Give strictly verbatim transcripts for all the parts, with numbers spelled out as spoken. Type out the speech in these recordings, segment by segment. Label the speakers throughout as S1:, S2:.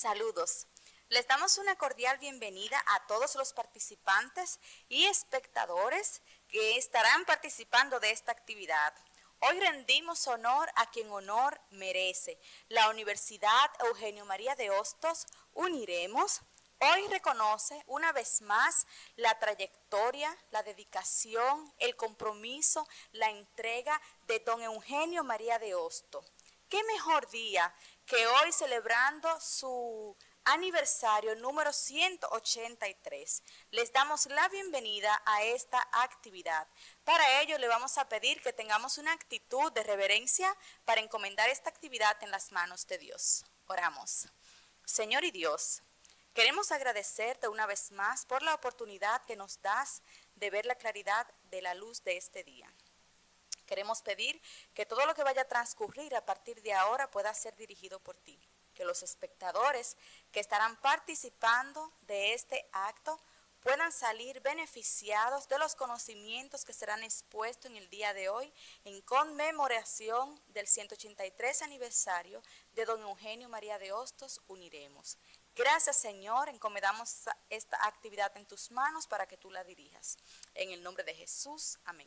S1: Saludos. Les damos una cordial bienvenida a todos los participantes y espectadores que estarán participando de esta actividad. Hoy rendimos honor a quien honor merece. La Universidad Eugenio María de Hostos, Uniremos, hoy reconoce una vez más la trayectoria, la dedicación, el compromiso, la entrega de don Eugenio María de Hostos. ¿Qué mejor día que hoy celebrando su aniversario número ciento ochenta y tres? Les damos la bienvenida a esta actividad. Para ello le vamos a pedir que tengamos una actitud de reverencia para encomendar esta actividad en las manos de Dios. Oramos. Señor y Dios, queremos agradecerte una vez más por la oportunidad que nos das de ver la claridad de la luz de este día. Queremos pedir que todo lo que vaya a transcurrir a partir de ahora pueda ser dirigido por ti. Que los espectadores que estarán participando de este acto puedan salir beneficiados de los conocimientos que serán expuestos en el día de hoy en conmemoración del ciento ochenta y tres aniversario de don Eugenio María de Hostos, Uniremos. Gracias, Señor, encomendamos esta actividad en tus manos para que tú la dirijas. En el nombre de Jesús, amén.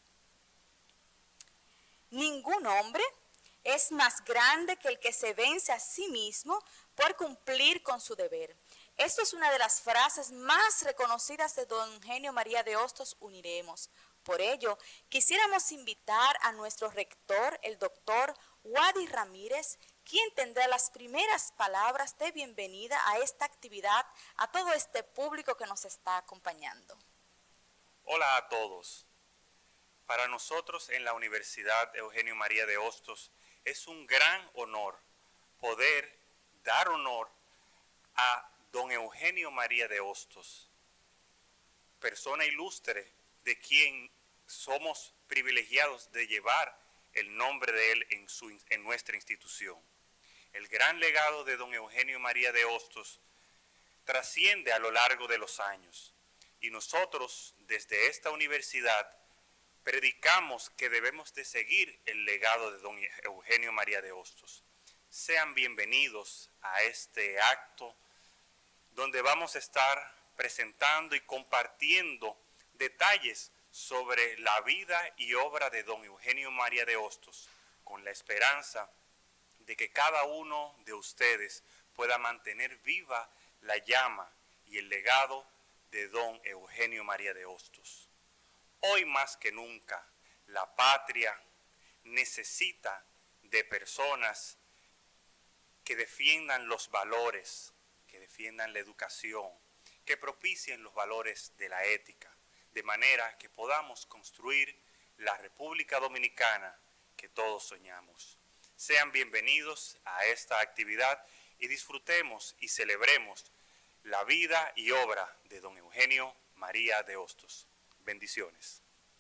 S1: Ningún hombre es más grande que el que se vence a sí mismo por cumplir con su deber. Esto es una de las frases más reconocidas de don Eugenio María de Hostos, Uniremos. Por ello, quisiéramos invitar a nuestro rector, el doctor Wadi Ramírez, quien tendrá las primeras palabras de bienvenida a esta actividad, a todo este público que nos está acompañando.
S2: Hola a todos. Para nosotros en la Universidad Eugenio María de Hostos es un gran honor poder dar honor a don Eugenio María de Hostos, persona ilustre de quien somos privilegiados de llevar el nombre de él en, su, en nuestra institución. El gran legado de don Eugenio María de Hostos trasciende a lo largo de los años y nosotros desde esta universidad predicamos que debemos de seguir el legado de don Eugenio María de Hostos. Sean bienvenidos a este acto donde vamos a estar presentando y compartiendo detalles sobre la vida y obra de don Eugenio María de Hostos, con la esperanza de que cada uno de ustedes pueda mantener viva la llama y el legado de don Eugenio María de Hostos. Hoy más que nunca, la patria necesita de personas que defiendan los valores, que defiendan la educación, que propicien los valores de la ética, de manera que podamos construir la República Dominicana que todos soñamos. Sean bienvenidos a esta actividad y disfrutemos y celebremos la vida y obra de don Eugenio María de Hostos. Bendiciones.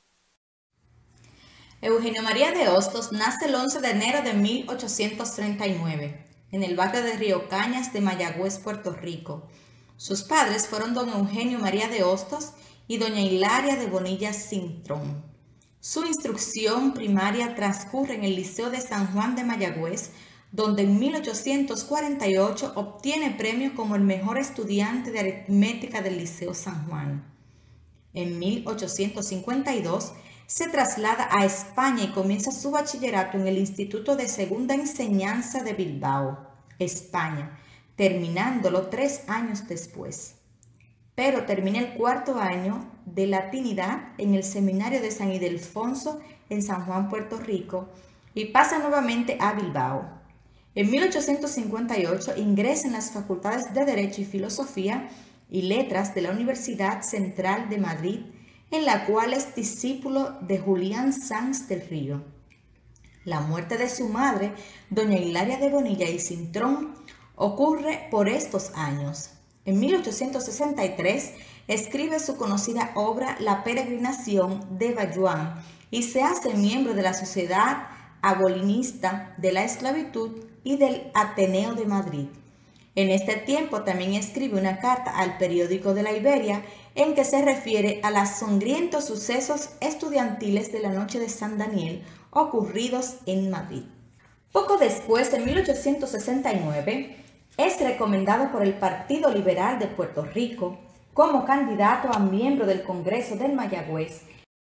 S3: Eugenio María de Hostos nace el once de enero de mil ochocientos treinta y nueve en el barrio de Río Cañas de Mayagüez, Puerto Rico. Sus padres fueron don Eugenio María de Hostos y doña Hilaria de Bonilla Cintrón. Su instrucción primaria transcurre en el Liceo de San Juan de Mayagüez, donde en mil ochocientos cuarenta y ocho obtiene premio como el mejor estudiante de aritmética del Liceo San Juan. En mil ochocientos cincuenta y dos se traslada a España y comienza su bachillerato en el Instituto de Segunda Enseñanza de Bilbao, España, terminándolo tres años después. Pero termina el cuarto año de latinidad en el Seminario de San Ildefonso en San Juan, Puerto Rico, y pasa nuevamente a Bilbao. En mil ochocientos cincuenta y ocho ingresa en las facultades de Derecho y Filosofía y Letras de la Universidad Central de Madrid, en la cual es discípulo de Julián Sanz del Río. La muerte de su madre, doña Hilaria de Bonilla y Cintrón, ocurre por estos años. En mil ochocientos sesenta y tres escribe su conocida obra La peregrinación de Bayuán y se hace miembro de la Sociedad Abolinista de la Esclavitud y del Ateneo de Madrid. En este tiempo también escribe una carta al periódico de la Iberia en que se refiere a los sangrientos sucesos estudiantiles de la noche de San Daniel ocurridos en Madrid. Poco después, en mil ochocientos sesenta y nueve, Es recomendado por el Partido Liberal de Puerto Rico como candidato a miembro del Congreso del Mayagüez.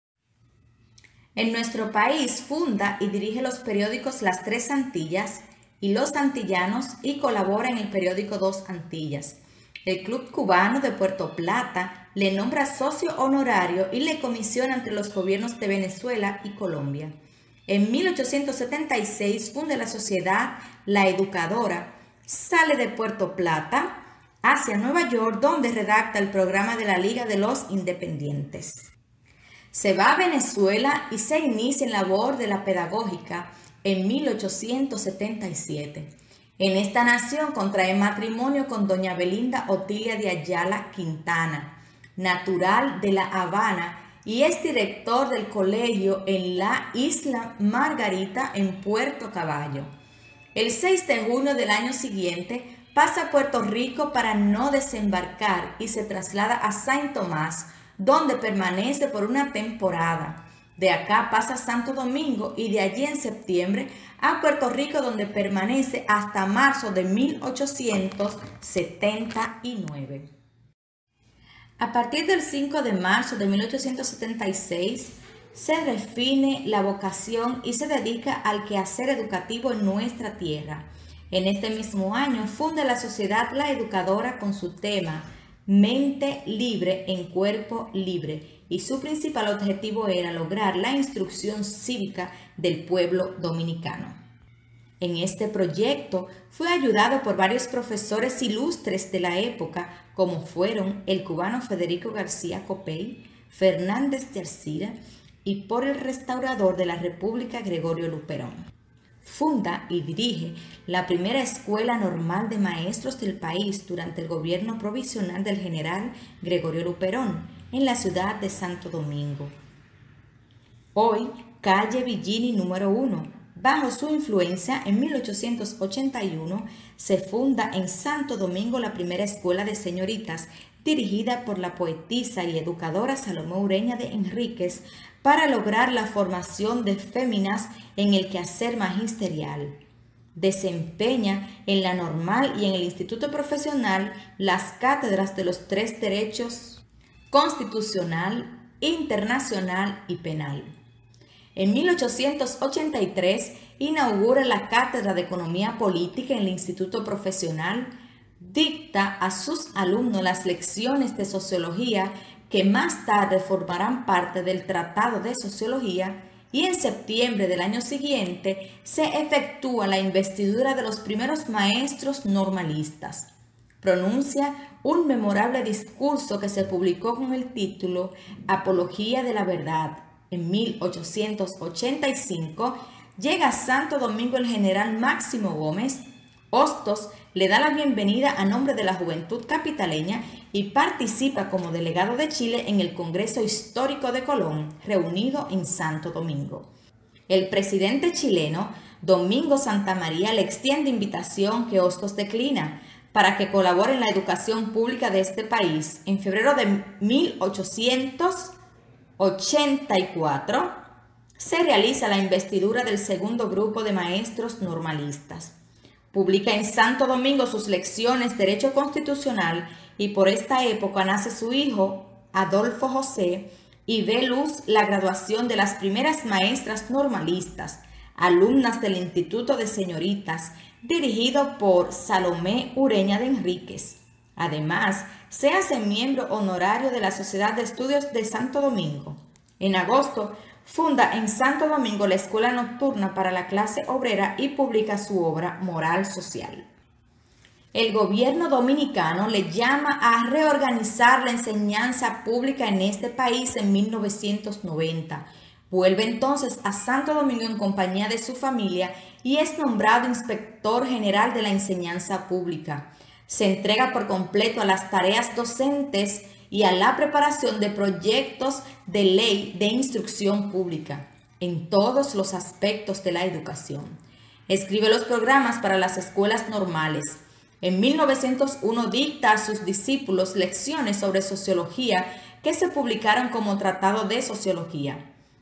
S3: En nuestro país funda y dirige los periódicos Las Tres Antillas y Los Antillanos y colabora en el periódico Dos Antillas. El Club Cubano de Puerto Plata le nombra socio honorario y le comisiona entre los gobiernos de Venezuela y Colombia. En mil ochocientos setenta y seis funda la sociedad La Educadora, sale de Puerto Plata hacia Nueva York, donde redacta el programa de la Liga de los Independientes. Se va a Venezuela y se inicia en labor de la pedagógica en mil ochocientos setenta y siete. En esta nación contrae matrimonio con doña Belinda Otilia de Ayala Quintana, natural de La Habana, y es director del colegio en la Isla Margarita en Puerto Caballo. El seis de junio del año siguiente pasa a Puerto Rico para no desembarcar y se traslada a Saint Tomás, donde permanece por una temporada. De acá pasa a Santo Domingo y de allí en septiembre a Puerto Rico, donde permanece hasta marzo de mil ochocientos setenta y nueve. A partir del cinco de marzo de mil ochocientos setenta y seis se define la vocación y se dedica al quehacer educativo en nuestra tierra. En este mismo año funda la Sociedad La Educadora con su tema Mente libre en cuerpo libre, y su principal objetivo era lograr la instrucción cívica del pueblo dominicano. En este proyecto fue ayudado por varios profesores ilustres de la época, como fueron el cubano Federico García Copey, Fernández de Alcira, y por el restaurador de la República Gregorio Luperón. Funda y dirige la primera escuela normal de maestros del país durante el gobierno provisional del general Gregorio Luperón en la ciudad de Santo Domingo. Hoy, calle Villini número uno. Bajo su influencia, en mil ochocientos ochenta y uno se funda en Santo Domingo la primera escuela de señoritas dirigida por la poetisa y educadora Salomé Ureña de Enríquez para lograr la formación de féminas en el quehacer magisterial. Desempeña en la normal y en el instituto profesional las cátedras de los tres derechos: constitucional, internacional y penal. En mil ochocientos ochenta y tres inaugura la cátedra de economía política en el instituto profesional. Dicta a sus alumnos las lecciones de sociología que más tarde formarán parte del Tratado de Sociología, y en septiembre del año siguiente se efectúa la investidura de los primeros maestros normalistas. Pronuncia un memorable discurso que se publicó con el título Apología de la Verdad. En mil ochocientos ochenta y cinco llega a Santo Domingo el general Máximo Gómez. Hostos le da la bienvenida a nombre de la juventud capitaleña y participa como delegado de Chile en el Congreso Histórico de Colón, reunido en Santo Domingo. El presidente chileno, Domingo Santa María, le extiende invitación que Hostos declina para que colabore en la educación pública de este país. En febrero de mil ochocientos ochenta y cuatro se realiza la investidura del segundo grupo de maestros normalistas. Publica en Santo Domingo sus lecciones Derecho Constitucional y por esta época nace su hijo Adolfo José y ve luz la graduación de las primeras maestras normalistas, alumnas del Instituto de Señoritas, dirigido por Salomé Ureña de Enríquez. Además, se hace miembro honorario de la Sociedad de Estudios de Santo Domingo. En agosto, funda en Santo Domingo la Escuela Nocturna para la Clase Obrera y publica su obra Moral Social. El gobierno dominicano le llama a reorganizar la enseñanza pública en este país en mil novecientos noventa. Vuelve entonces a Santo Domingo en compañía de su familia y es nombrado inspector general de la enseñanza pública. Se entrega por completo a las tareas docentes y a la preparación de proyectos de ley de instrucción pública en todos los aspectos de la educación. Escribe los programas para las escuelas normales. En mil novecientos uno dicta a sus discípulos lecciones sobre sociología que se publicaron como Tratado de Sociología.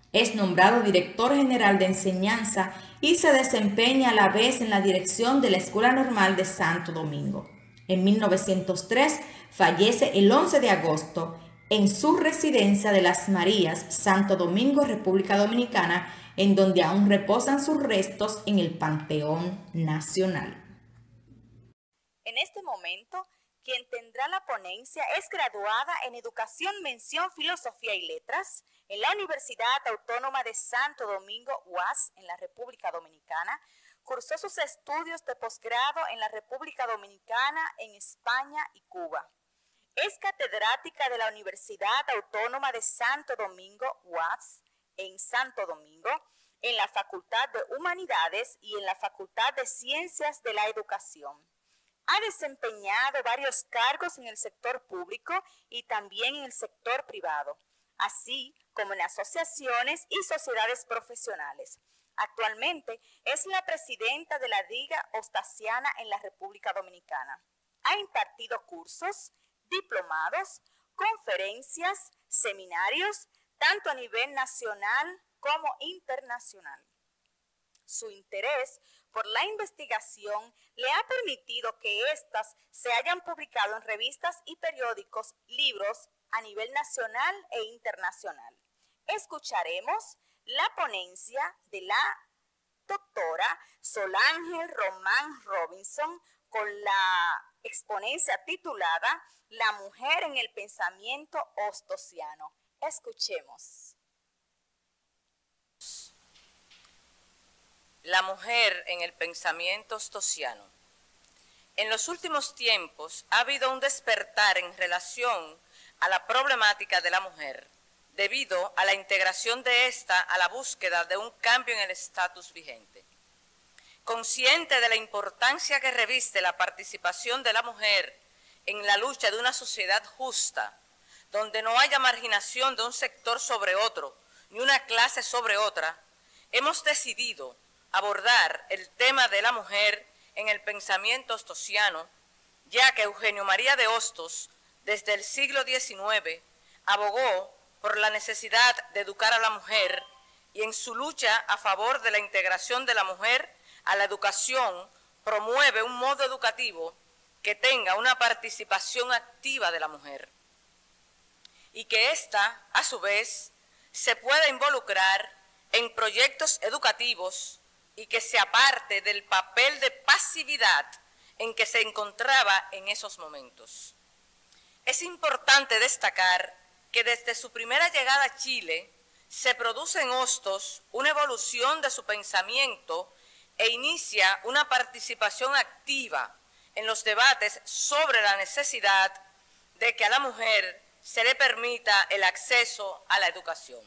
S3: Es nombrado director general de enseñanza y se desempeña a la vez en la dirección de la Escuela Normal de Santo Domingo. En mil novecientos tres fallece el once de agosto en su residencia de Las Marías, Santo Domingo, República Dominicana, en donde aún reposan sus restos en el Panteón Nacional.
S1: En este momento, quien tendrá la ponencia es graduada en Educación Mención Filosofía y Letras en la Universidad Autónoma de Santo Domingo, U A S, en la República Dominicana. Cursó sus estudios de posgrado en la República Dominicana, en España y Cuba. Es catedrática de la Universidad Autónoma de Santo Domingo, U A S, en Santo Domingo, en la Facultad de Humanidades y en la Facultad de Ciencias de la Educación. Ha desempeñado varios cargos en el sector público y también en el sector privado, así como en asociaciones y sociedades profesionales. Actualmente es la presidenta de la Liga Ostasiana en la República Dominicana. Ha impartido cursos, diplomados, conferencias, seminarios, tanto a nivel nacional como internacional. Su interés por la investigación le ha permitido que éstas se hayan publicado en revistas y periódicos, libros a nivel nacional e internacional. Escucharemos la ponencia de la doctora Solange Román Robinson con la exponencia titulada La mujer en el pensamiento ostosiano. Escuchemos.
S4: La mujer en el pensamiento ostosiano. En los últimos tiempos ha habido un despertar en relación a la problemática de la mujer, debido a la integración de ésta a la búsqueda de un cambio en el estatus vigente. Consciente de la importancia que reviste la participación de la mujer en la lucha de una sociedad justa, donde no haya marginación de un sector sobre otro, ni una clase sobre otra, hemos decidido abordar el tema de la mujer en el pensamiento ostosiano, ya que Eugenio María de Hostos, desde el siglo diecinueve, abogó por la necesidad de educar a la mujer y en su lucha a favor de la integración de la mujer a la educación promueve un modo educativo que tenga una participación activa de la mujer y que ésta, a su vez, se pueda involucrar en proyectos educativos y que se aparte del papel de pasividad en que se encontraba en esos momentos. Es importante destacar que desde su primera llegada a Chile se produce en Hostos una evolución de su pensamiento e inicia una participación activa en los debates sobre la necesidad de que a la mujer se le permita el acceso a la educación.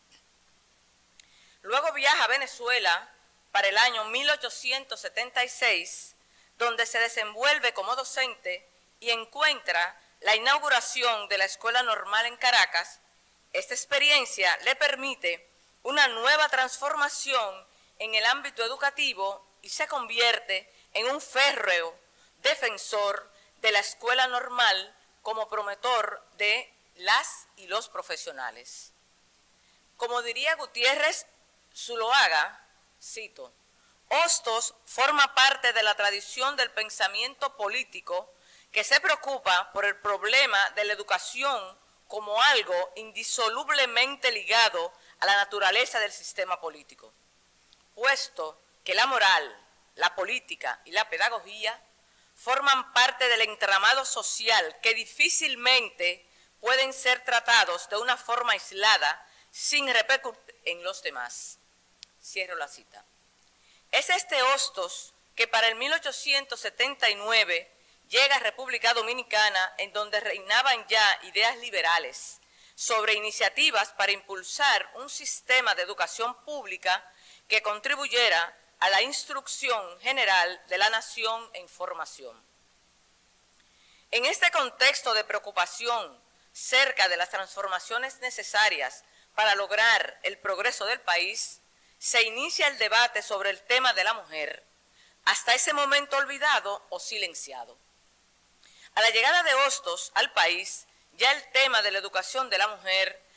S4: Luego viaja a Venezuela para el año mil ochocientos setenta y seis, donde se desenvuelve como docente y encuentra la inauguración de la Escuela Normal en Caracas. Esta experiencia le permite una nueva transformación en el ámbito educativo y se convierte en un férreo defensor de la Escuela Normal como promotor de las y los profesionales. Como diría Gutiérrez Zuloaga, cito, Hostos forma parte de la tradición del pensamiento político que se preocupa por el problema de la educación como algo indisolublemente ligado a la naturaleza del sistema político, puesto que la moral, la política y la pedagogía forman parte del entramado social que difícilmente pueden ser tratados de una forma aislada sin repercutir en los demás. Cierro la cita. Es este Hostos que para el mil ochocientos setenta y nueve llega a República Dominicana, en donde reinaban ya ideas liberales sobre iniciativas para impulsar un sistema de educación pública que contribuyera a la instrucción general de la nación en formación. En este contexto de preocupación cerca de las transformaciones necesarias para lograr el progreso del país, se inicia el debate sobre el tema de la mujer, hasta ese momento olvidado o silenciado. A la llegada de Hostos al país, ya el tema de la educación de la mujer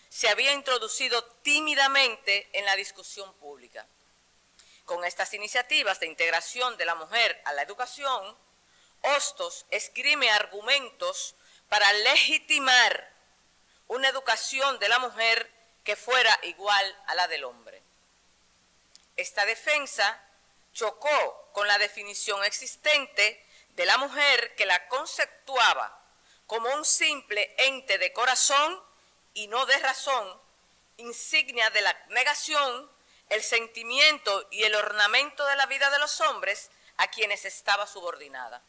S4: se había introducido tímidamente en la discusión pública. Con estas iniciativas de integración de la mujer a la educación, Hostos esgrime argumentos para legitimar una educación de la mujer que fuera igual a la del hombre. Esta defensa chocó con la definición existente de la mujer, que la conceptuaba como un simple ente de corazón y no de razón, insignia de la negación, el sentimiento y el ornamento de la vida de los hombres a quienes estaba subordinada.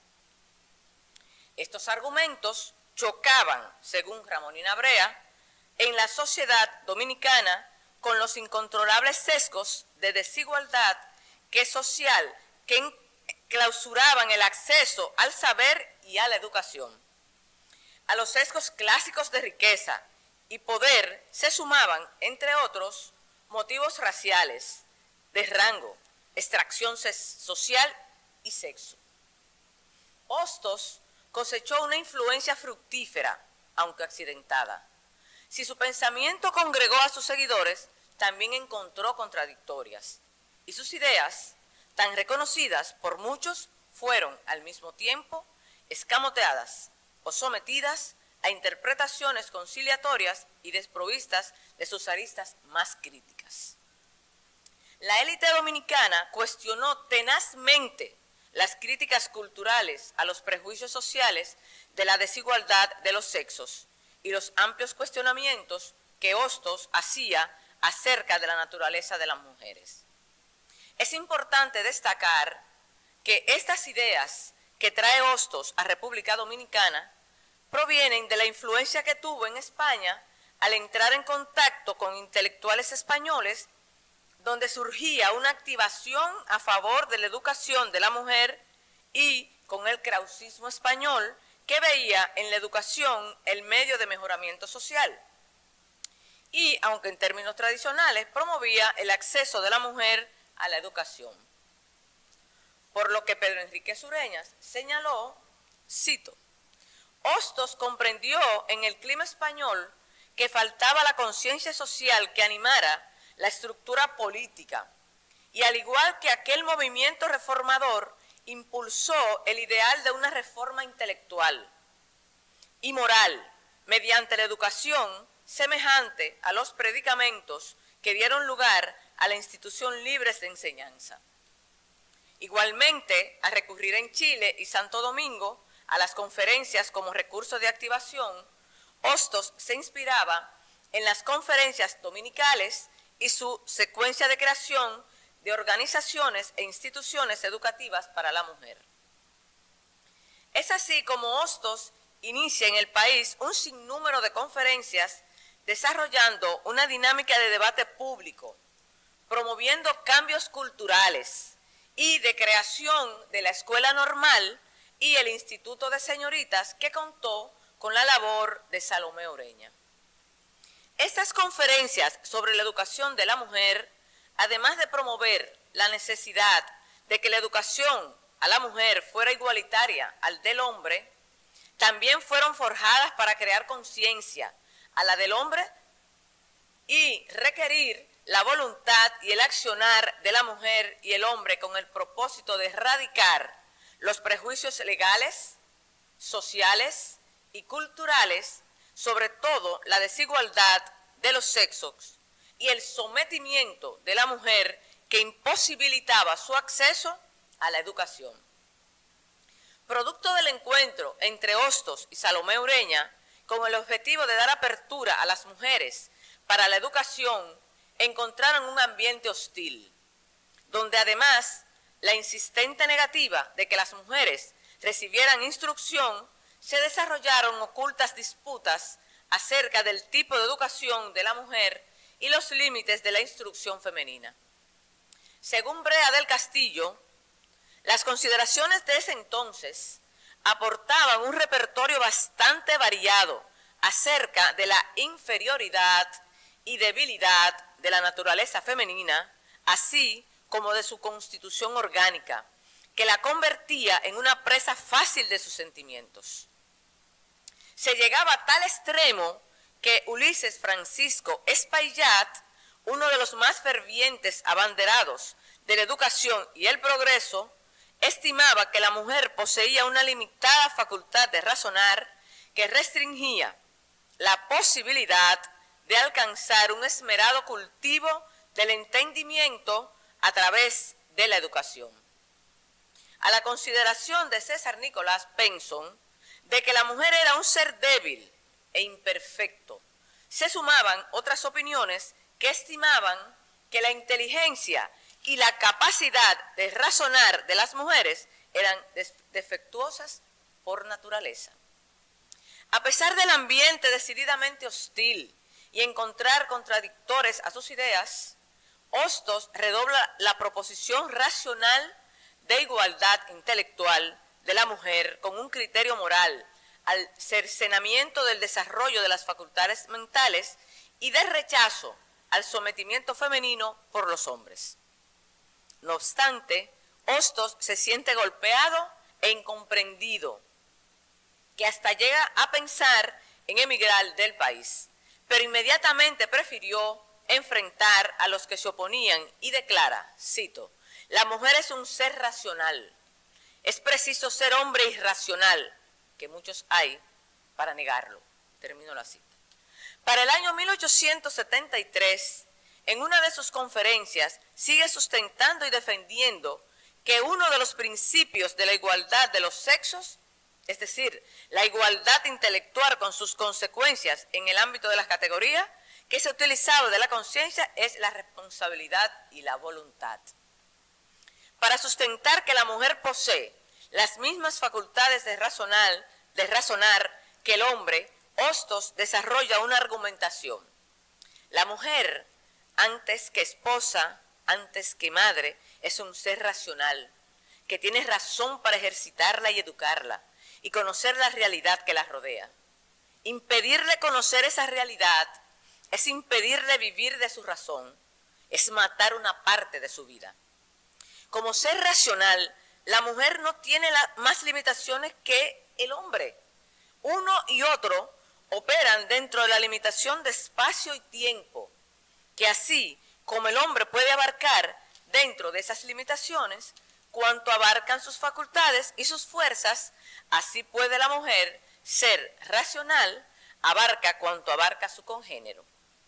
S4: Estos argumentos chocaban, según Ramonina Brea, en la sociedad dominicana con los incontrolables sesgos de desigualdad que social que clausuraban el acceso al saber y a la educación. A los sesgos clásicos de riqueza y poder se sumaban, entre otros, motivos raciales, de rango, extracción social y sexo. Hostos cosechó una influencia fructífera, aunque accidentada. Si su pensamiento congregó a sus seguidores, también encontró contradictorias, y sus ideas, tan reconocidas por muchos, fueron al mismo tiempo escamoteadas o sometidas a interpretaciones conciliatorias y desprovistas de sus aristas más críticas. La élite dominicana cuestionó tenazmente las críticas culturales a los prejuicios sociales de la desigualdad de los sexos y los amplios cuestionamientos que Hostos hacía acerca de la naturaleza de las mujeres. Es importante destacar que estas ideas que trae Hostos a República Dominicana provienen de la influencia que tuvo en España al entrar en contacto con intelectuales españoles, donde surgía una activación a favor de la educación de la mujer, y con el krausismo español, que veía en la educación el medio de mejoramiento social. Y, aunque en términos tradicionales, promovía el acceso de la mujer a la educación. Por lo que Pedro Enrique Sureñas señaló, cito, Hostos comprendió en el clima español que faltaba la conciencia social que animara la estructura política, y al igual que aquel movimiento reformador, impulsó el ideal de una reforma intelectual y moral mediante la educación, semejante a los predicamentos que dieron lugar a la institución libre de enseñanza. Igualmente, a recurrir en Chile y Santo Domingo a las conferencias como recurso de activación, Hostos se inspiraba en las conferencias dominicales y su secuencia de creación de organizaciones e instituciones educativas para la mujer. Es así como Hostos inicia en el país un sinnúmero de conferencias desarrollando una dinámica de debate público, promoviendo cambios culturales y de creación de la Escuela Normal y el Instituto de Señoritas, que contó con la labor de Salomé Ureña. Estas conferencias sobre la educación de la mujer, además de promover la necesidad de que la educación a la mujer fuera igualitaria al del hombre, también fueron forjadas para crear conciencia a la del hombre y requerir la voluntad y el accionar de la mujer y el hombre con el propósito de erradicar los prejuicios legales, sociales y culturales, sobre todo la desigualdad de los sexos y el sometimiento de la mujer que imposibilitaba su acceso a la educación. Producto del encuentro entre Hostos y Salomé Ureña, con el objetivo de dar apertura a las mujeres para la educación, encontraron un ambiente hostil, donde además la insistente negativa de que las mujeres recibieran instrucción, se desarrollaron ocultas disputas acerca del tipo de educación de la mujer y los límites de la instrucción femenina. Según Brea del Castillo, las consideraciones de ese entonces aportaban un repertorio bastante variado acerca de la inferioridad y debilidad de la naturaleza femenina, así como de su constitución orgánica, que la convertía en una presa fácil de sus sentimientos. Se llegaba a tal extremo que Ulises Francisco Espaillat, uno de los más fervientes abanderados de la educación y el progreso, estimaba que la mujer poseía una limitada facultad de razonar que restringía la posibilidad de alcanzar un esmerado cultivo del entendimiento a través de la educación. A la consideración de César Nicolás Benson de que la mujer era un ser débil e imperfecto, se sumaban otras opiniones que estimaban que la inteligencia y la capacidad de razonar de las mujeres eran defectuosas por naturaleza. A pesar del ambiente decididamente hostil y encontrar contradictores a sus ideas, Hostos redobla la proposición racional de igualdad intelectual de la mujer con un criterio moral al cercenamiento del desarrollo de las facultades mentales y de rechazo al sometimiento femenino por los hombres. No obstante, Hostos se siente golpeado e incomprendido, que hasta llega a pensar en emigrar del país, pero inmediatamente prefirió enfrentar a los que se oponían y declara, cito, la mujer es un ser racional, es preciso ser hombre irracional, que muchos hay para negarlo. Termino la cita. Para el año mil ochocientos setenta y tres, en una de sus conferencias, sigue sustentando y defendiendo que uno de los principios de la igualdad de los sexos, es decir, la igualdad intelectual con sus consecuencias en el ámbito de las categorías, que se ha utilizado de la conciencia, es la responsabilidad y la voluntad. Para sustentar que la mujer posee las mismas facultades de razonar, de razonar que el hombre, Hostos desarrolla una argumentación. La mujer, antes que esposa, antes que madre, es un ser racional, que tiene razón para ejercitarla y educarla, y conocer la realidad que la rodea. Impedirle conocer esa realidad es impedirle vivir de su razón, es matar una parte de su vida. Como ser racional, la mujer no tiene la, más limitaciones que el hombre. Uno y otro operan dentro de la limitación de espacio y tiempo, que así como el hombre puede abarcar dentro de esas limitaciones, cuanto abarcan sus facultades y sus fuerzas, así puede la mujer ser racional, abarca cuanto abarca su congénero.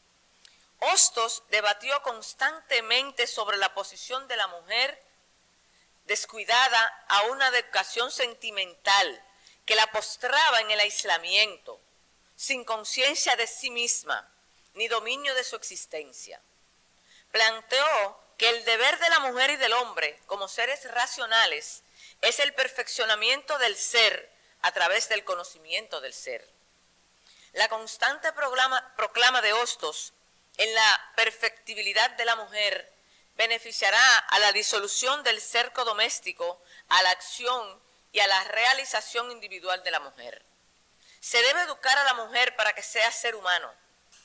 S4: Hostos debatió constantemente sobre la posición de la mujer descuidada a una educación sentimental que la postraba en el aislamiento, sin conciencia de sí misma, ni dominio de su existencia. Planteó que el deber de la mujer y del hombre, como seres racionales, es el perfeccionamiento del ser a través del conocimiento del ser. La constante proclama, proclama de Hostos en la perfectibilidad de la mujer beneficiará a la disolución del cerco doméstico, a la acción y a la realización individual de la mujer. Se debe educar a la mujer para que sea ser humano,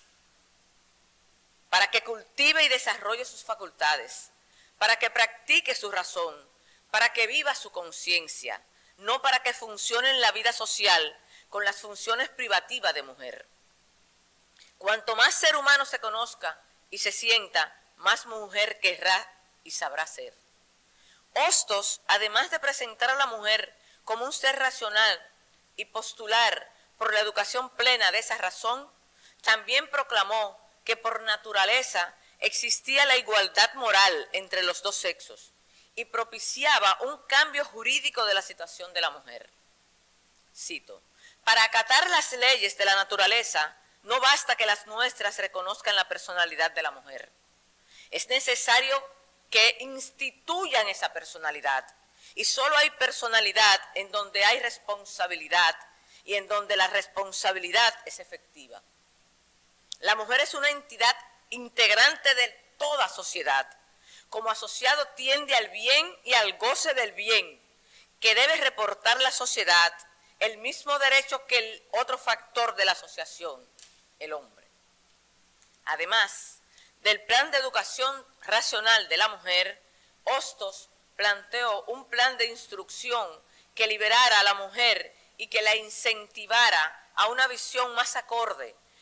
S4: para que cultive y desarrolle sus facultades, para que practique su razón, para que viva su conciencia, no para que funcione en la vida social con las funciones privativas de mujer. Cuanto más ser humano se conozca y se sienta, más mujer querrá y sabrá ser. Hostos, además de presentar a la mujer como un ser racional y postular por la educación plena de esa razón, también proclamó que por naturaleza existía la igualdad moral entre los dos sexos y propiciaba un cambio jurídico de la situación de la mujer. Cito, para acatar las leyes de la naturaleza, no basta que las nuestras reconozcan la personalidad de la mujer. Es necesario que instituyan esa personalidad. Y solo hay personalidad en donde hay responsabilidad y en donde la responsabilidad es efectiva. La mujer es una entidad integrante de toda sociedad. Como asociado tiende al bien y al goce del bien, que debe reportar la sociedad el mismo derecho que el otro factor de la asociación, el hombre. Además del plan de educación racional de la mujer, Hostos planteó un plan de instrucción que liberara a la mujer y que la incentivara a una visión más acorde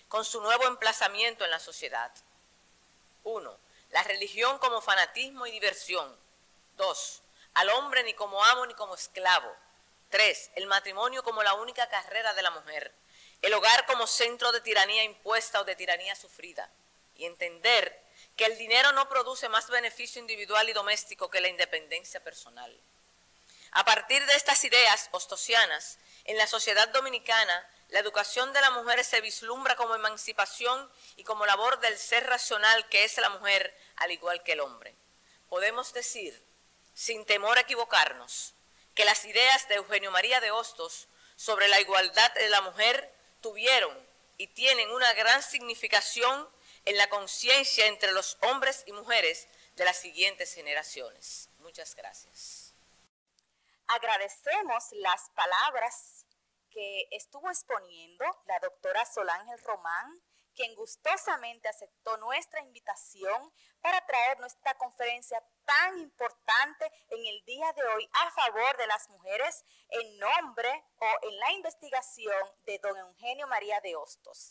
S4: con su nuevo emplazamiento en la sociedad. uno. La religión como fanatismo y diversión. dos. Al hombre ni como amo ni como esclavo. tres. El matrimonio como la única carrera de la mujer. El hogar como centro de tiranía impuesta o de tiranía sufrida. Y entender que el dinero no produce más beneficio individual y doméstico que la independencia personal. A partir de estas ideas ostosianas, en la sociedad dominicana, la educación de la mujer se vislumbra como emancipación y como labor del ser racional que es la mujer, al igual que el hombre. Podemos decir, sin temor a equivocarnos, que las ideas de Eugenio María de Hostos sobre la igualdad de la mujer tuvieron y tienen una gran significación en la conciencia entre los hombres y mujeres de las siguientes generaciones. Muchas gracias.
S1: Agradecemos las palabras que estuvo exponiendo la doctora Solángel Román, quien gustosamente aceptó nuestra invitación para traernos esta conferencia tan importante en el día de hoy a favor de las mujeres en nombre o en la investigación de don Eugenio María de Hostos.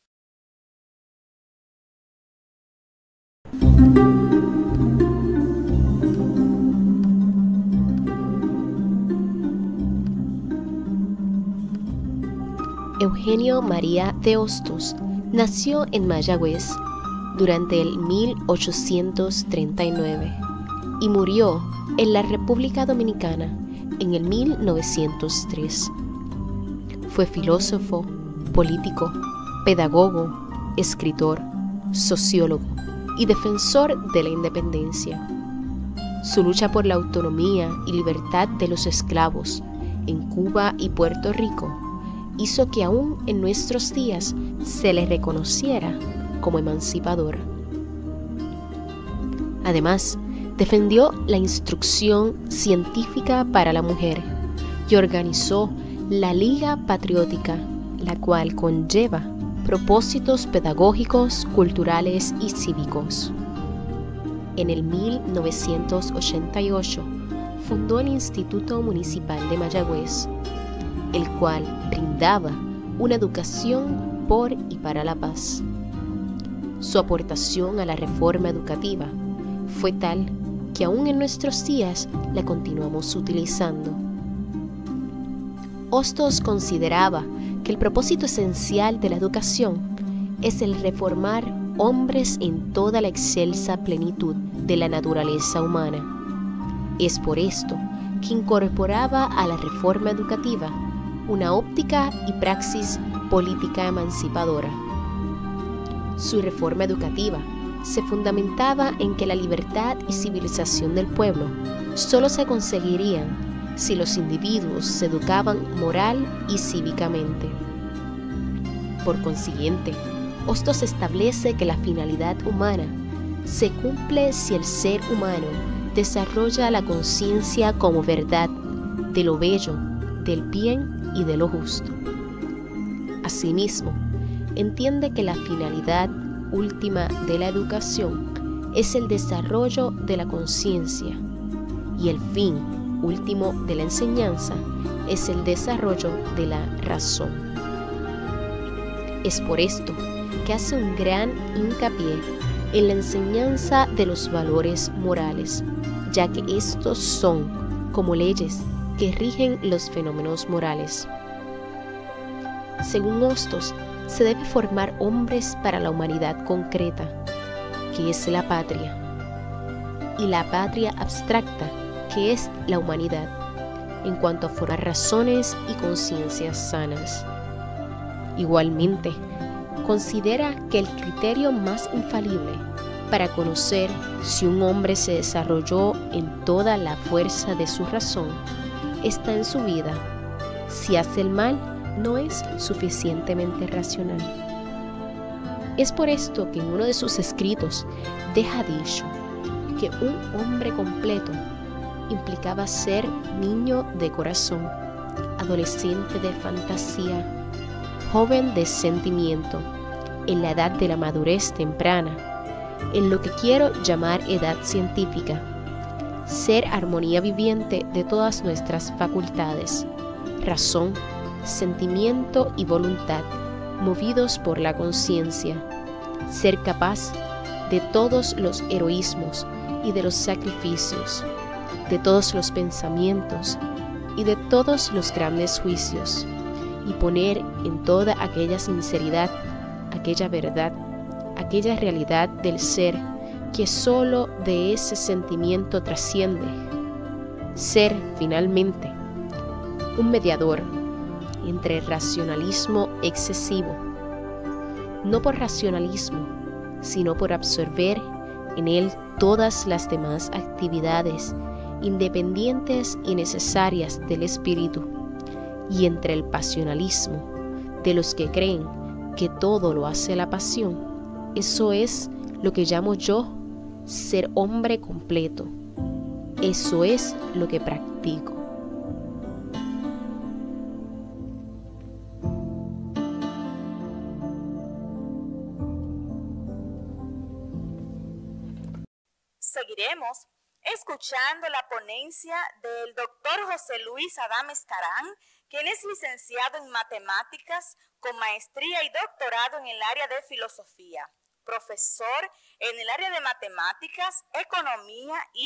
S5: Eugenio María de Hostos nació en Mayagüez durante el mil ochocientos treinta y nueve y murió en la República Dominicana en el mil novecientos tres. Fue filósofo, político, pedagogo, escritor, sociólogo y defensor de la independencia. Su lucha por la autonomía y libertad de los esclavos en Cuba y Puerto Rico hizo que aún en nuestros días se le reconociera como emancipador. Además, defendió la instrucción científica para la mujer y organizó la Liga Patriótica, la cual conlleva propósitos pedagógicos, culturales y cívicos. En el mil novecientos ochenta y ocho fundó el Instituto Municipal de Mayagüez, el cual brindaba una educación por y para la paz. Su aportación a la reforma educativa fue tal que aún en nuestros días la continuamos utilizando. Hostos consideraba que el propósito esencial de la educación es el reformar hombres en toda la excelsa plenitud de la naturaleza humana. Es por esto que incorporaba a la reforma educativa una óptica y praxis política emancipadora. Su reforma educativa se fundamentaba en que la libertad y civilización del pueblo solo se conseguirían si los individuos se educaban moral y cívicamente. Por consiguiente, Hostos establece que la finalidad humana se cumple si el ser humano desarrolla la conciencia como verdad de lo bello, del bien y de lo justo. Asimismo, entiende que la finalidad última de la educación es el desarrollo de la conciencia y el fin último de la enseñanza es el desarrollo de la razón. Es por esto que hace un gran hincapié en la enseñanza de los valores morales, ya que estos son como leyes que rigen los fenómenos morales. Según Hostos, se debe formar hombres para la humanidad concreta, que es la patria, y la patria abstracta, que es la humanidad, en cuanto a formar razones y conciencias sanas. Igualmente, considera que el criterio más infalible para conocer si un hombre se desarrolló en toda la fuerza de su razón está en su vida. Si hace el mal, no es suficientemente racional. Es por esto que en uno de sus escritos deja dicho que un hombre completo implicaba ser niño de corazón, adolescente de fantasía, joven de sentimiento, en la edad de la madurez temprana, en lo que quiero llamar edad científica, ser armonía viviente de todas nuestras facultades, razón, sentimiento y voluntad, movidos por la conciencia, ser capaz de todos los heroísmos y de los sacrificios, de todos los pensamientos y de todos los grandes juicios, y poner en toda aquella sinceridad, aquella verdad, aquella realidad del ser que sólo de ese sentimiento trasciende. Ser, finalmente, un mediador entre el racionalismo excesivo, no por racionalismo, sino por absorber en él todas las demás actividades independientes y necesarias del espíritu, y entre el pasionalismo de los que creen que todo lo hace la pasión. Eso es lo que llamo yo ser hombre completo. Eso es lo que practico.
S1: Seguiremos escuchando la ponencia del doctor José Luis Adames Carán, quien es licenciado en matemáticas con maestría y doctorado en el área de filosofía, profesor en el área de matemáticas, economía y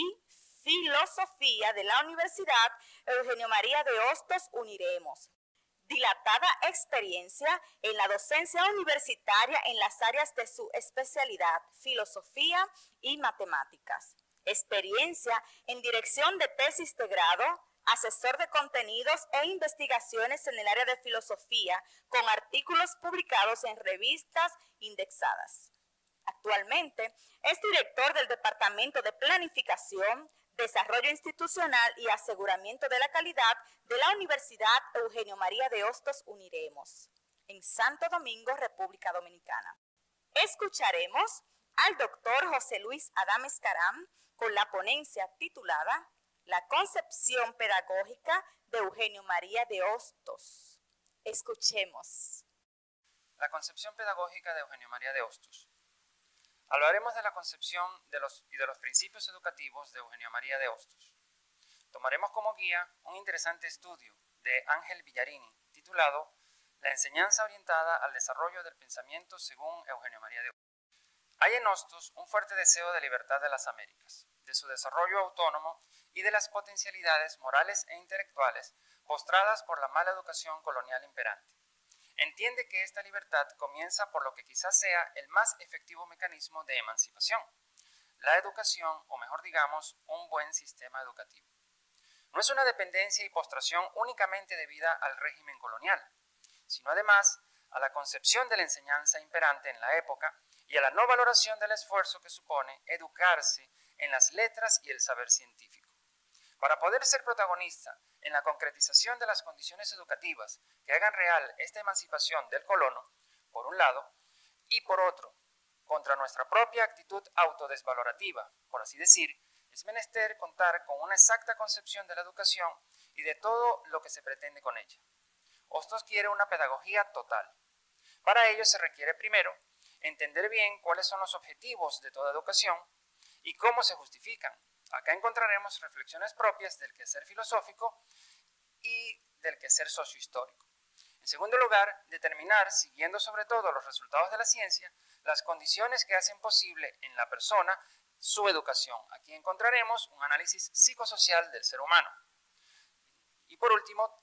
S1: filosofía de la Universidad Eugenio María de Hostos Uniremos. Dilatada experiencia en la docencia universitaria en las áreas de su especialidad, filosofía y matemáticas. Experiencia en dirección de tesis de grado, asesor de contenidos e investigaciones en el área de filosofía, con artículos publicados en revistas indexadas. Actualmente es director del Departamento de Planificación, Desarrollo Institucional y Aseguramiento de la Calidad de la Universidad Eugenio María de Hostos Uniremos, en Santo Domingo, República Dominicana. Escucharemos al doctor José Luis Adames Carán con la ponencia titulada La concepción pedagógica de Eugenio María de Hostos. Escuchemos.
S6: La concepción pedagógica de Eugenio María de Hostos. Hablaremos de la concepción de los, y de los principios educativos de Eugenio María de Hostos. Tomaremos como guía un interesante estudio de Ángel Villarini, titulado La enseñanza orientada al desarrollo del pensamiento según Eugenio María de Hostos. Hay en Hostos un fuerte deseo de libertad de las Américas, de su desarrollo autónomo y de las potencialidades morales e intelectuales postradas por la mala educación colonial imperante. Entiende que esta libertad comienza por lo que quizás sea el más efectivo mecanismo de emancipación, la educación, o mejor digamos, un buen sistema educativo. No es una dependencia y postración únicamente debida al régimen colonial, sino además a la concepción de la enseñanza imperante en la época y a la no valoración del esfuerzo que supone educarse en las letras y el saber científico. Para poder ser protagonista en la concretización de las condiciones educativas que hagan real esta emancipación del colono, por un lado, y por otro, contra nuestra propia actitud autodesvalorativa, por así decir, es menester contar con una exacta concepción de la educación y de todo lo que se pretende con ella. Hostos quiere una pedagogía total. Para ello se requiere primero entender bien cuáles son los objetivos de toda educación y cómo se justifican. Acá encontraremos reflexiones propias del quehacer filosófico y del quehacer sociohistórico. En segundo lugar, determinar, siguiendo sobre todo los resultados de la ciencia, las condiciones que hacen posible en la persona su educación. Aquí encontraremos un análisis psicosocial del ser humano. Y por último,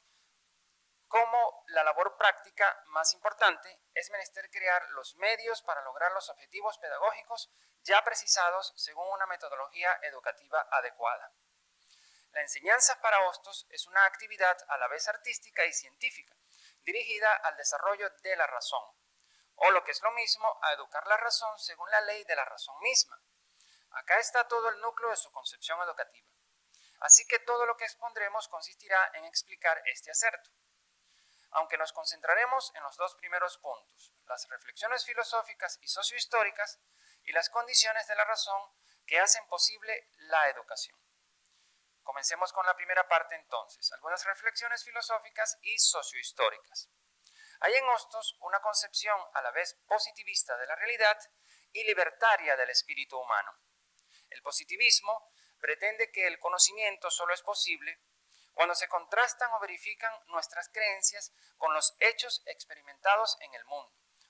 S6: como la labor práctica más importante, es menester crear los medios para lograr los objetivos pedagógicos ya precisados según una metodología educativa adecuada. La enseñanza para Hostos es una actividad a la vez artística y científica, dirigida al desarrollo de la razón, o lo que es lo mismo, a educar la razón según la ley de la razón misma. Acá está todo el núcleo de su concepción educativa. Así que todo lo que expondremos consistirá en explicar este acerto. Aunque nos concentraremos en los dos primeros puntos, las reflexiones filosóficas y sociohistóricas y las condiciones de la razón que hacen posible la educación. Comencemos con la primera parte entonces, algunas reflexiones filosóficas y sociohistóricas. Hay en Hostos una concepción a la vez positivista de la realidad y libertaria del espíritu humano. El positivismo pretende que el conocimiento solo es posible cuando se contrastan o verifican nuestras creencias con los hechos experimentados en el mundo.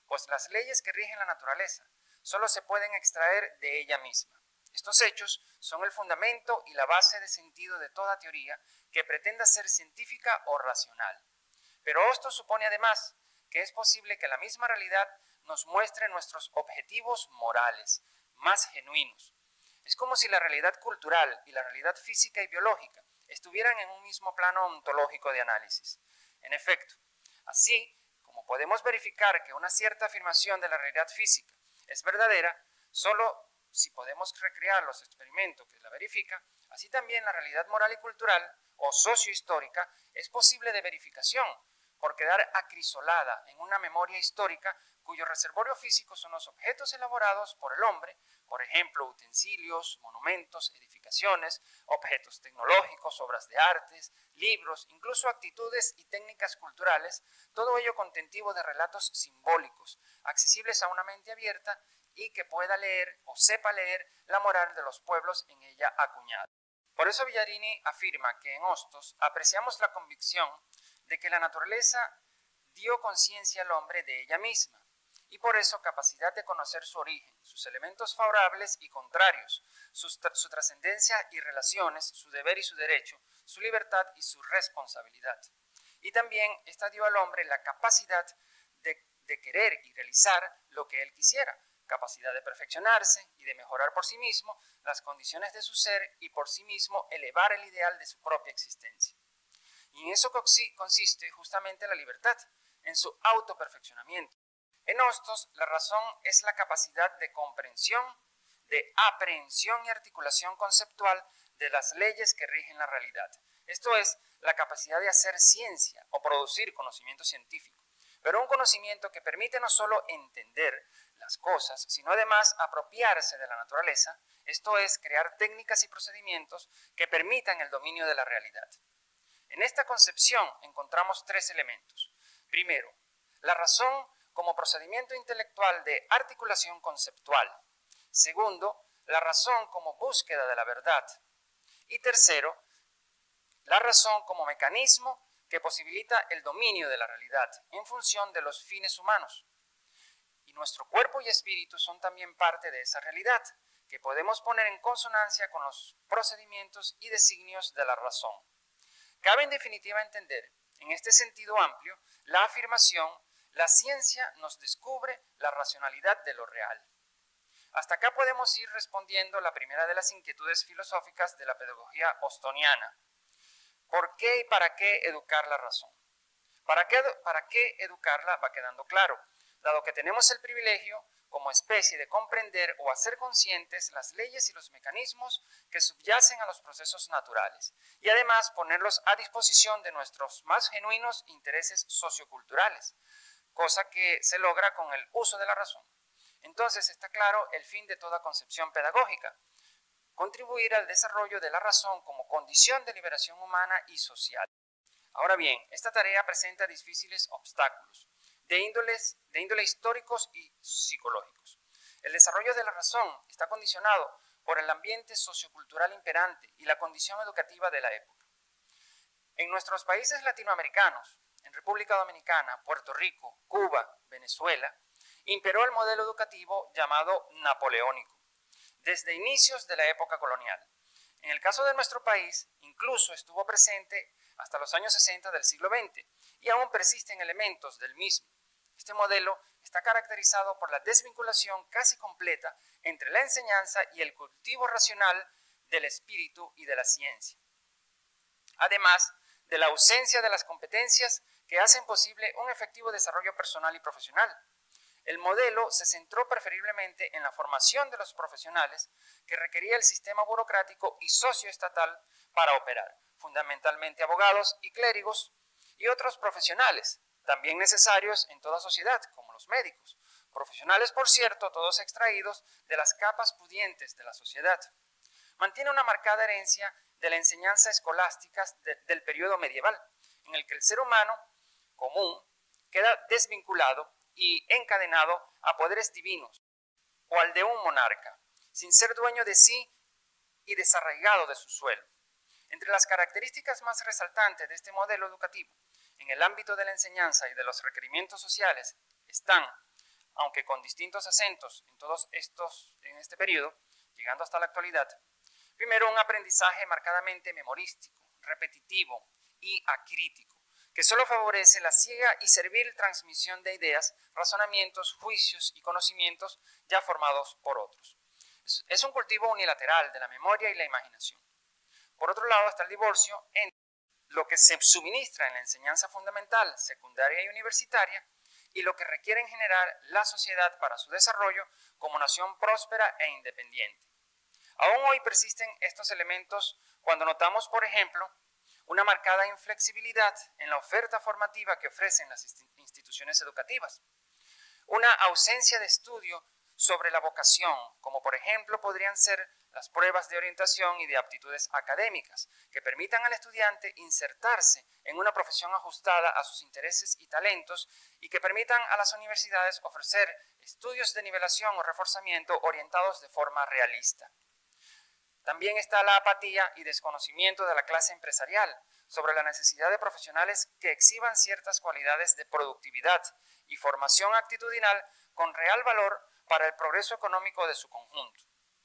S6: pues las leyes que rigen la naturaleza solo se pueden extraer de ella misma. Estos hechos son el fundamento y la base de sentido de toda teoría que pretenda ser científica o racional. Pero esto supone además que es posible que la misma realidad nos muestre nuestros objetivos morales más genuinos. Es como si la realidad cultural y la realidad física y biológica estuvieran en un mismo plano ontológico de análisis. En efecto, así como podemos verificar que una cierta afirmación de la realidad física es verdadera, solo si podemos recrear los experimentos que la verifican, así también la realidad moral y cultural o sociohistórica es posible de verificación por quedar acrisolada en una memoria histórica cuyo reservorio físico son los objetos elaborados por el hombre, por ejemplo, utensilios, monumentos, edificaciones, objetos tecnológicos, obras de artes, libros, incluso actitudes y técnicas culturales, todo ello contentivo de relatos simbólicos, accesibles a una mente abierta y que pueda leer o sepa leer la moral de los pueblos en ella acuñada. Por eso Villarini afirma que en Hostos apreciamos la convicción de que la naturaleza dio conciencia al hombre de ella misma, y por eso capacidad de conocer su origen, sus elementos favorables y contrarios, su, su trascendencia y relaciones, su deber y su derecho, su libertad y su responsabilidad. Y también esta dio al hombre la capacidad de, de querer y realizar lo que él quisiera, capacidad de perfeccionarse y de mejorar por sí mismo las condiciones de su ser y por sí mismo elevar el ideal de su propia existencia. Y en eso consiste justamente la libertad, en su autoperfeccionamiento. En Hostos, la razón es la capacidad de comprensión, de aprehensión y articulación conceptual de las leyes que rigen la realidad. Esto es, la capacidad de hacer ciencia o producir conocimiento científico, pero un conocimiento que permite no solo entender las cosas, sino además apropiarse de la naturaleza, esto es, crear técnicas y procedimientos que permitan el dominio de la realidad. En esta concepción encontramos tres elementos. Primero, la razón como procedimiento intelectual de articulación conceptual. Segundo, la razón como búsqueda de la verdad. Y tercero, la razón como mecanismo que posibilita el dominio de la realidad en función de los fines humanos. Y nuestro cuerpo y espíritu son también parte de esa realidad, que podemos poner en consonancia con los procedimientos y designios de la razón. Cabe en definitiva entender, en este sentido amplio, la afirmación: la ciencia nos descubre la racionalidad de lo real. Hasta acá podemos ir respondiendo la primera de las inquietudes filosóficas de la pedagogía hostoniana. ¿Por qué y para qué educar la razón? ¿Para qué, para qué educarla va quedando claro, dado que tenemos el privilegio como especie de comprender o hacer conscientes las leyes y los mecanismos que subyacen a los procesos naturales, y además ponerlos a disposición de nuestros más genuinos intereses socioculturales, cosa que se logra con el uso de la razón. Entonces está claro el fin de toda concepción pedagógica: contribuir al desarrollo de la razón como condición de liberación humana y social. Ahora bien, esta tarea presenta difíciles obstáculos, de, índoles, de índole históricos y psicológicos. El desarrollo de la razón está condicionado por el ambiente sociocultural imperante y la condición educativa de la época. En nuestros países latinoamericanos, en República Dominicana, Puerto Rico, Cuba, Venezuela, imperó el modelo educativo llamado napoleónico, desde inicios de la época colonial. En el caso de nuestro país, incluso estuvo presente hasta los años sesenta del siglo veinte y aún persisten elementos del mismo. Este modelo está caracterizado por la desvinculación casi completa entre la enseñanza y el cultivo racional del espíritu y de la ciencia, además de la ausencia de las competencias que hacen posible un efectivo desarrollo personal y profesional. El modelo se centró preferiblemente en la formación de los profesionales que requería el sistema burocrático y socioestatal para operar, fundamentalmente abogados y clérigos y otros profesionales, también necesarios en toda sociedad, como los médicos, profesionales, por cierto, todos extraídos de las capas pudientes de la sociedad. Mantiene una marcada herencia de la enseñanza escolástica de, del periodo medieval, en el que el ser humano común queda desvinculado y encadenado a poderes divinos o al de un monarca, sin ser dueño de sí y desarraigado de su suelo. Entre las características más resaltantes de este modelo educativo en el ámbito de la enseñanza y de los requerimientos sociales están aunque con distintos acentos en todos estos, en este periodo, llegando hasta la actualidad. Primero, un aprendizaje marcadamente memorístico, repetitivo y acrítico, que solo favorece la ciega y servil transmisión de ideas, razonamientos, juicios y conocimientos ya formados por otros. Es un cultivo unilateral de la memoria y la imaginación. Por otro lado está el divorcio entre lo que se suministra en la enseñanza fundamental, secundaria y universitaria, y lo que requiere en general la sociedad para su desarrollo como nación próspera e independiente. Aún hoy persisten estos elementos cuando notamos, por ejemplo, una marcada inflexibilidad en la oferta formativa que ofrecen las instituciones educativas, una ausencia de estudio sobre la vocación, como por ejemplo podrían ser las pruebas de orientación y de aptitudes académicas, que permitan al estudiante insertarse en una profesión ajustada a sus intereses y talentos y que permitan a las universidades ofrecer estudios de nivelación o reforzamiento orientados de forma realista. También está la apatía y desconocimiento de la clase empresarial sobre la necesidad de profesionales que exhiban ciertas cualidades de productividad y formación actitudinal con real valor para el progreso económico de su conjunto.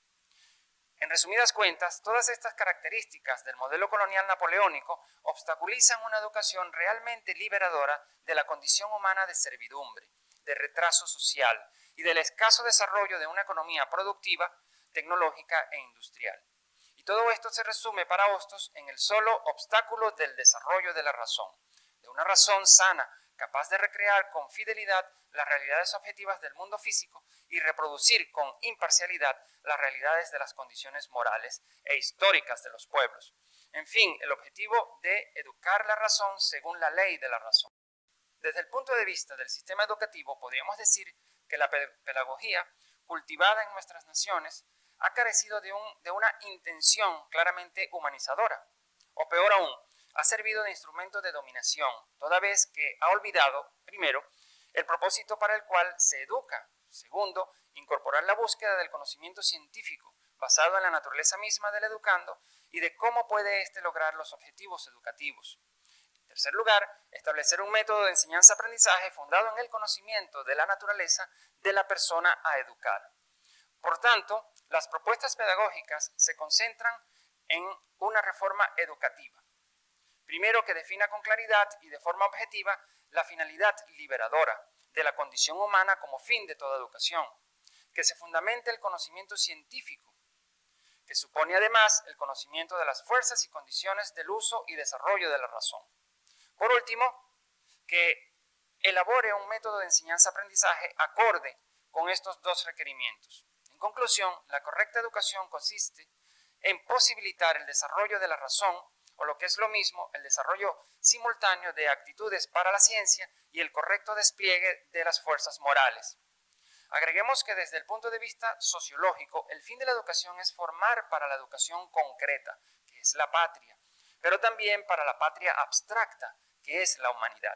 S6: En resumidas cuentas, todas estas características del modelo colonial napoleónico obstaculizan una educación realmente liberadora de la condición humana de servidumbre, de retraso social y del escaso desarrollo de una economía productiva, tecnológica e industrial. Y todo esto se resume para Hostos en el solo obstáculo del desarrollo de la razón, de una razón sana, capaz de recrear con fidelidad las realidades objetivas del mundo físico y reproducir con imparcialidad las realidades de las condiciones morales e históricas de los pueblos. En fin, el objetivo de educar la razón según la ley de la razón. Desde el punto de vista del sistema educativo, podríamos decir que la pedagogía cultivada en nuestras naciones ha carecido de, un, de una intención claramente humanizadora, o peor aún, ha servido de instrumento de dominación, toda vez que ha olvidado, primero, el propósito para el cual se educa. Segundo, incorporar la búsqueda del conocimiento científico, basado en la naturaleza misma del educando y de cómo puede éste lograr los objetivos educativos. En tercer lugar, establecer un método de enseñanza-aprendizaje fundado en el conocimiento de la naturaleza de la persona a educar. Por tanto, las propuestas pedagógicas se concentran en una reforma educativa. Primero, que defina con claridad y de forma objetiva la finalidad liberadora de la condición humana como fin de toda educación, que se fundamente el conocimiento científico, que supone además el conocimiento de las fuerzas y condiciones del uso y desarrollo de la razón. Por último, que elabore un método de enseñanza-aprendizaje acorde con estos dos requerimientos. En conclusión, la correcta educación consiste en posibilitar el desarrollo de la razón, o lo que es lo mismo, el desarrollo simultáneo de actitudes para la ciencia y el correcto despliegue de las fuerzas morales. Agreguemos que desde el punto de vista sociológico, el fin de la educación es formar para la educación concreta, que es la patria, pero también para la patria abstracta, que es la humanidad.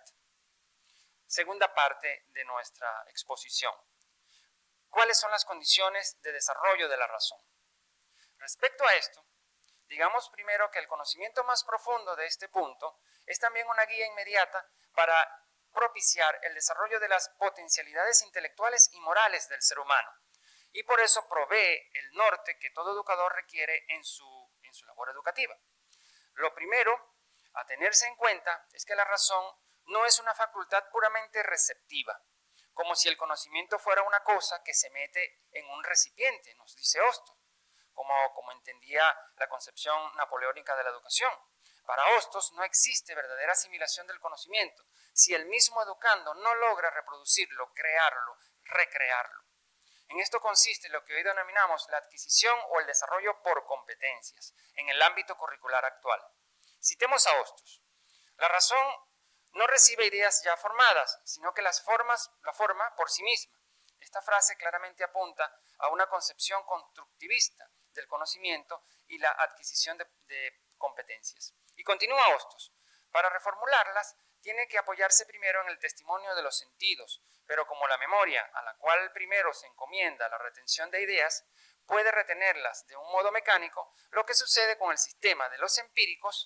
S6: Segunda parte de nuestra exposición. ¿Cuáles son las condiciones de desarrollo de la razón? Respecto a esto, digamos primero que el conocimiento más profundo de este punto es también una guía inmediata para propiciar el desarrollo de las potencialidades intelectuales y morales del ser humano, y por eso provee el norte que todo educador requiere en su, en su labor educativa. Lo primero a tenerse en cuenta es que la razón no es una facultad puramente receptiva, como si el conocimiento fuera una cosa que se mete en un recipiente, nos dice Hostos, como, como entendía la concepción napoleónica de la educación. Para Hostos no existe verdadera asimilación del conocimiento si el mismo educando no logra reproducirlo, crearlo, recrearlo. En esto consiste lo que hoy denominamos la adquisición o el desarrollo por competencias en el ámbito curricular actual. Citemos a Hostos. La razón no recibe ideas ya formadas, sino que las formas, la forma por sí misma. Esta frase claramente apunta a una concepción constructivista del conocimiento y la adquisición de, de competencias. Y continúa Hostos. Para reformularlas, tiene que apoyarse primero en el testimonio de los sentidos, pero como la memoria, a la cual primero se encomienda la retención de ideas, puede retenerlas de un modo mecánico, lo que sucede con el sistema de los empíricos,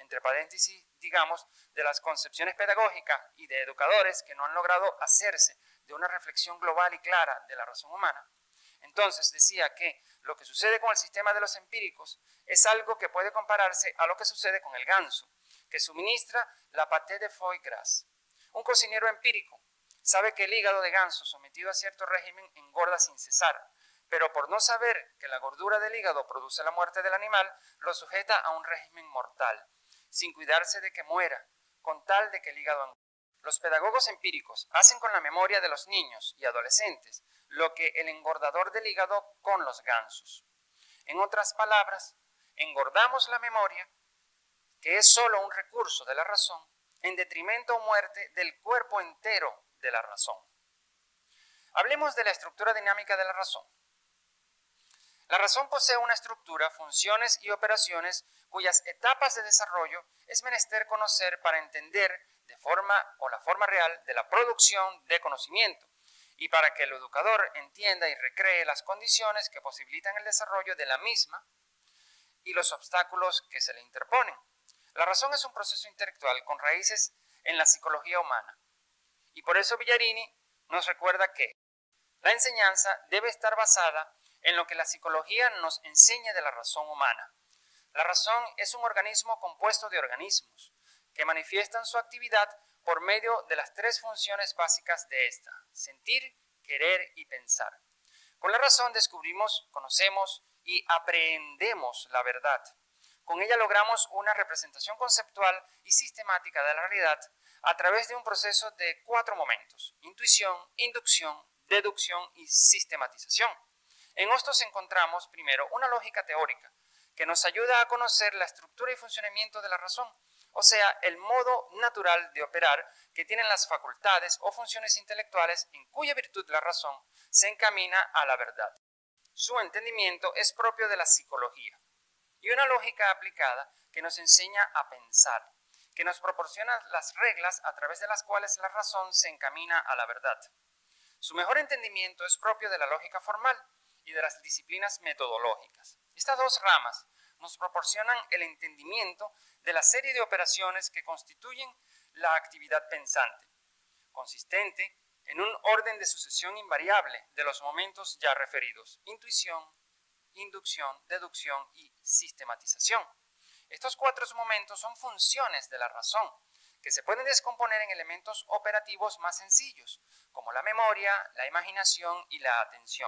S6: entre paréntesis, digamos, de las concepciones pedagógicas y de educadores que no han logrado hacerse de una reflexión global y clara de la razón humana. Entonces decía que lo que sucede con el sistema de los empíricos es algo que puede compararse a lo que sucede con el ganso, que suministra la pâté de foie gras. Un cocinero empírico sabe que el hígado de ganso sometido a cierto régimen engorda sin cesar, pero por no saber que la gordura del hígado produce la muerte del animal, lo sujeta a un régimen mortal, sin cuidarse de que muera, con tal de que el hígado engorde. Los pedagogos empíricos hacen con la memoria de los niños y adolescentes lo que el engordador del hígado con los gansos. En otras palabras, engordamos la memoria, que es solo un recurso de la razón, en detrimento o muerte del cuerpo entero de la razón. Hablemos de la estructura dinámica de la razón. La razón posee una estructura, funciones y operaciones cuyas etapas de desarrollo es menester conocer para entender de forma o la forma real de la producción de conocimiento y para que el educador entienda y recree las condiciones que posibilitan el desarrollo de la misma y los obstáculos que se le interponen. La razón es un proceso intelectual con raíces en la psicología humana y por eso Villarini nos recuerda que la enseñanza debe estar basada en lo que la psicología nos enseña de la razón humana. La razón es un organismo compuesto de organismos que manifiestan su actividad por medio de las tres funciones básicas de esta: sentir, querer y pensar. Con la razón descubrimos, conocemos y aprehendemos la verdad. Con ella logramos una representación conceptual y sistemática de la realidad a través de un proceso de cuatro momentos: intuición, inducción, deducción y sistematización. En Hostos encontramos primero una lógica teórica que nos ayuda a conocer la estructura y funcionamiento de la razón, o sea, el modo natural de operar que tienen las facultades o funciones intelectuales en cuya virtud la razón se encamina a la verdad. Su entendimiento es propio de la psicología y una lógica aplicada que nos enseña a pensar, que nos proporciona las reglas a través de las cuales la razón se encamina a la verdad. Su mejor entendimiento es propio de la lógica formal y de las disciplinas metodológicas. Estas dos ramas nos proporcionan el entendimiento de la serie de operaciones que constituyen la actividad pensante, consistente en un orden de sucesión invariable de los momentos ya referidos: intuición, inducción, deducción y sistematización. Estos cuatro momentos son funciones de la razón, que se pueden descomponer en elementos operativos más sencillos, como la memoria, la imaginación y la atención.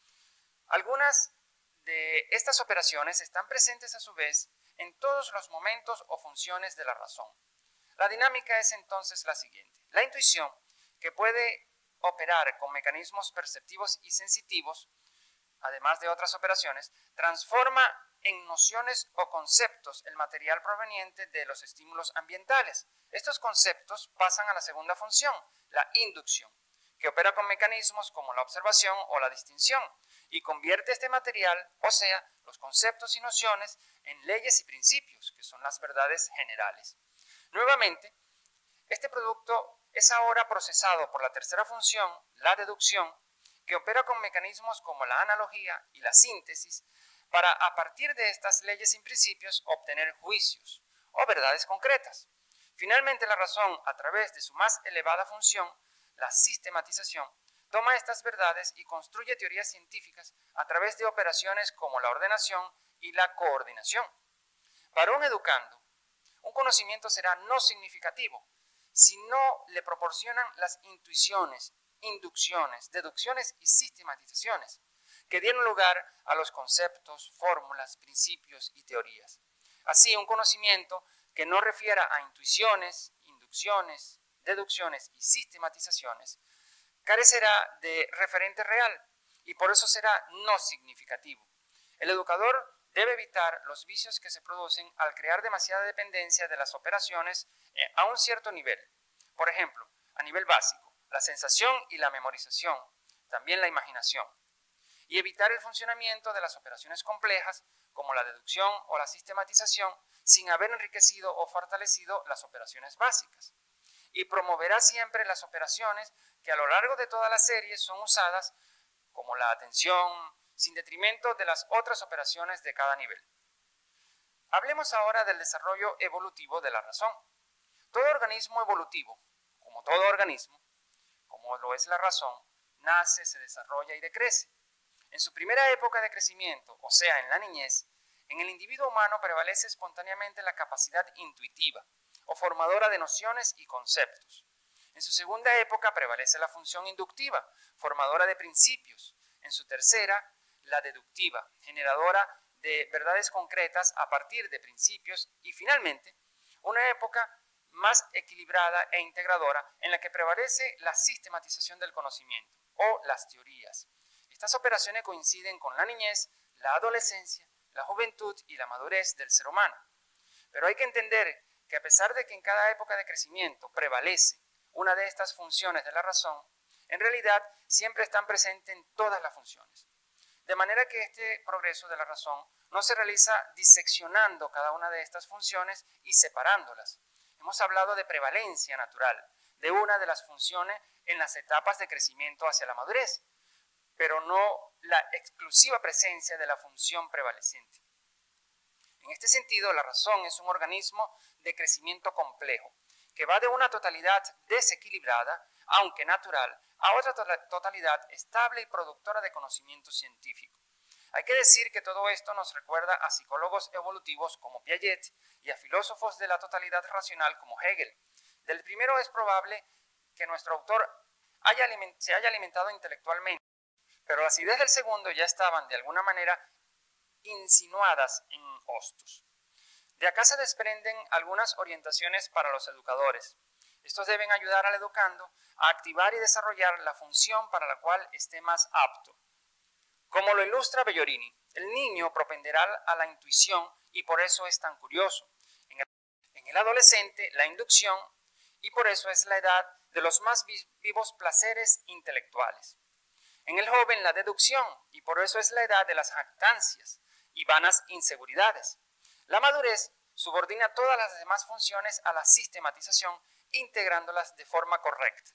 S6: Algunas de estas operaciones están presentes a su vez en todos los momentos o funciones de la razón. La dinámica es entonces la siguiente: la intuición, que puede operar con mecanismos perceptivos y sensitivos, además de otras operaciones, transforma en nociones o conceptos el material proveniente de los estímulos ambientales. Estos conceptos pasan a la segunda función, la inducción, que opera con mecanismos como la observación o la distinción, y convierte este material, o sea, los conceptos y nociones, en leyes y principios, que son las verdades generales. Nuevamente, este producto es ahora procesado por la tercera función, la deducción, que opera con mecanismos como la analogía y la síntesis, para a partir de estas leyes y principios obtener juicios o verdades concretas. Finalmente, la razón, a través de su más elevada función, la sistematización, toma estas verdades y construye teorías científicas a través de operaciones como la ordenación y la coordinación. Para un educando, un conocimiento será no significativo si no le proporcionan las intuiciones, inducciones, deducciones y sistematizaciones que dieron lugar a los conceptos, fórmulas, principios y teorías. Así, un conocimiento que no refiera a intuiciones, inducciones, deducciones y sistematizaciones carecerá de referente real y por eso será no significativo. El educador debe evitar los vicios que se producen al crear demasiada dependencia de las operaciones a un cierto nivel. Por ejemplo, a nivel básico, la sensación y la memorización, también la imaginación. Y evitar el funcionamiento de las operaciones complejas, como la deducción o la sistematización, sin haber enriquecido o fortalecido las operaciones básicas. Y promoverá siempre las operaciones que a lo largo de toda la serie son usadas, como la atención, sin detrimento de las otras operaciones de cada nivel. Hablemos ahora del desarrollo evolutivo de la razón. Todo organismo evolutivo, como todo organismo, como lo es la razón, nace, se desarrolla y decrece. En su primera época de crecimiento, o sea, en la niñez, en el individuo humano prevalece espontáneamente la capacidad intuitiva o formadora de nociones y conceptos. En su segunda época prevalece la función inductiva, formadora de principios. En su tercera, la deductiva, generadora de verdades concretas a partir de principios. Y finalmente, una época más equilibrada e integradora en la que prevalece la sistematización del conocimiento o las teorías. Estas operaciones coinciden con la niñez, la adolescencia, la juventud y la madurez del ser humano. Pero hay que entender que a pesar de que en cada época de crecimiento prevalece una de estas funciones de la razón, en realidad siempre están presentes en todas las funciones. De manera que este progreso de la razón no se realiza diseccionando cada una de estas funciones y separándolas. Hemos hablado de prevalencia natural, de una de las funciones en las etapas de crecimiento hacia la madurez, pero no la exclusiva presencia de la función prevaleciente. En este sentido, la razón es un organismo de crecimiento complejo, que va de una totalidad desequilibrada, aunque natural, a otra to- totalidad estable y productora de conocimiento científico. Hay que decir que todo esto nos recuerda a psicólogos evolutivos como Piaget y a filósofos de la totalidad racional como Hegel. Del primero es probable que nuestro autor haya aliment- se haya alimentado intelectualmente, pero las ideas del segundo ya estaban de alguna manera insinuadas en Hostos. De acá se desprenden algunas orientaciones para los educadores. Estos deben ayudar al educando a activar y desarrollar la función para la cual esté más apto. Como lo ilustra Bellorini, el niño propenderá a la intuición y por eso es tan curioso. En el, en el adolescente, la inducción, y por eso es la edad de los más vivos placeres intelectuales. En el joven, la deducción, y por eso es la edad de las jactancias y vanas inseguridades. La madurez subordina todas las demás funciones a la sistematización, integrándolas de forma correcta.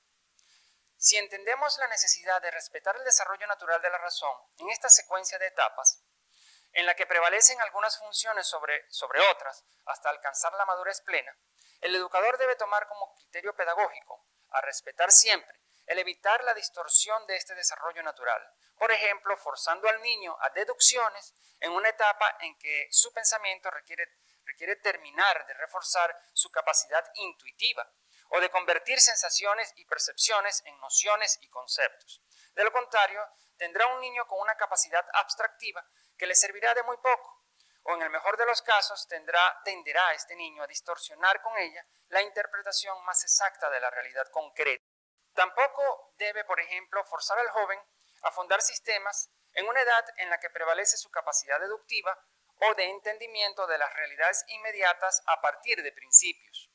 S6: Si entendemos la necesidad de respetar el desarrollo natural de la razón en esta secuencia de etapas, en la que prevalecen algunas funciones sobre, sobre otras hasta alcanzar la madurez plena, el educador debe tomar como criterio pedagógico, a respetar siempre, el evitar la distorsión de este desarrollo natural. Por ejemplo, forzando al niño a deducciones en una etapa en que su pensamiento requiere, requiere terminar de reforzar su capacidad intuitiva, o de convertir sensaciones y percepciones en nociones y conceptos. De lo contrario, tendrá un niño con una capacidad abstractiva que le servirá de muy poco, o en el mejor de los casos tendrá, tenderá este niño a distorsionar con ella la interpretación más exacta de la realidad concreta. Tampoco debe, por ejemplo, forzar al joven a fundar sistemas en una edad en la que prevalece su capacidad deductiva o de entendimiento de las realidades inmediatas a partir de principios.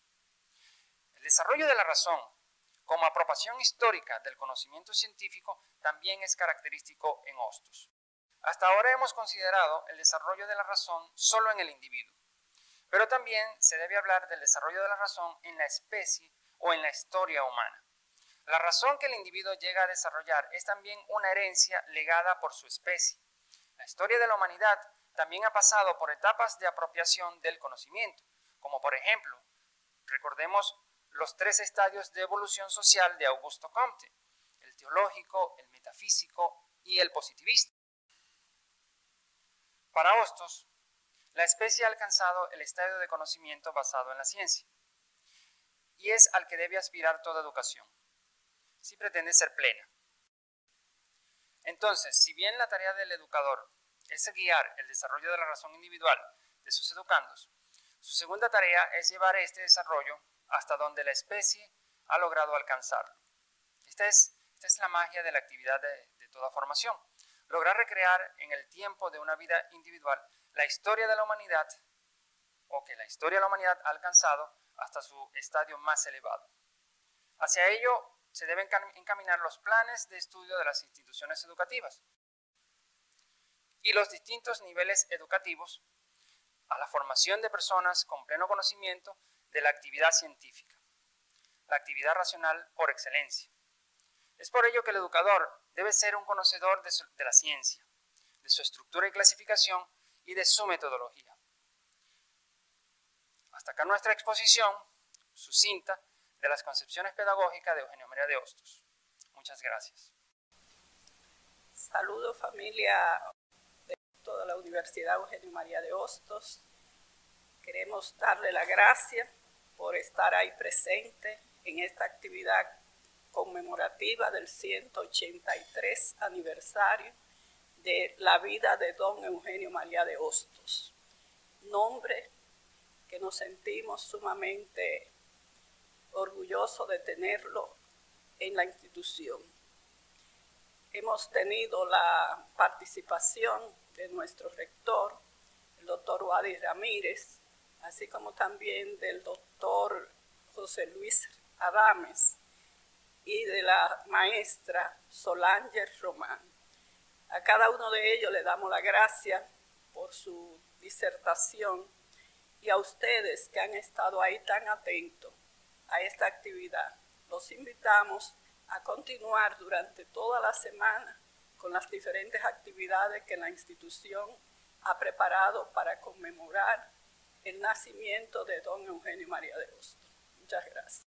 S6: El desarrollo de la razón, como apropiación histórica del conocimiento científico, también es característico en Hostos. Hasta ahora hemos considerado el desarrollo de la razón solo en el individuo, pero también se debe hablar del desarrollo de la razón en la especie o en la historia humana. La razón que el individuo llega a desarrollar es también una herencia legada por su especie. La historia de la humanidad también ha pasado por etapas de apropiación del conocimiento, como por ejemplo, recordemos los tres estadios de evolución social de Augusto Comte, el teológico, el metafísico y el positivista. Para Hostos, la especie ha alcanzado el estadio de conocimiento basado en la ciencia, y es al que debe aspirar toda educación, si pretende ser plena. Entonces, si bien la tarea del educador es guiar el desarrollo de la razón individual de sus educandos, su segunda tarea es llevar este desarrollo hasta donde la especie ha logrado alcanzarlo. Esta es, esta es la magia de la actividad de, de toda formación, lograr recrear en el tiempo de una vida individual la historia de la humanidad, o que la historia de la humanidad ha alcanzado hasta su estadio más elevado. Hacia ello se deben encaminar los planes de estudio de las instituciones educativas y los distintos niveles educativos a la formación de personas con pleno conocimiento de la actividad científica, la actividad racional por excelencia. Es por ello que el educador debe ser un conocedor de, su, de la ciencia, de su estructura y clasificación y de su metodología. Hasta acá nuestra exposición sucinta de las concepciones pedagógicas de Eugenio María de Hostos. Muchas gracias.
S7: Saludos familia de toda la Universidad Eugenio María de Hostos. Queremos darle la gracia por estar ahí presente en esta actividad conmemorativa del ciento ochenta y tres aniversario de la vida de don Eugenio María de Hostos, nombre que nos sentimos sumamente orgullosos de tenerlo en la institución. Hemos tenido la participación de nuestro rector, el doctor Wadi Ramírez, así como también del doctor José Luis Adames y de la maestra Solange Román. A cada uno de ellos le damos la gracia por su disertación y a ustedes que han estado ahí tan atentos a esta actividad. Los invitamos a continuar durante toda la semana con las diferentes actividades que la institución ha preparado para conmemorar el nacimiento de don Eugenio María de Hostos. Muchas gracias.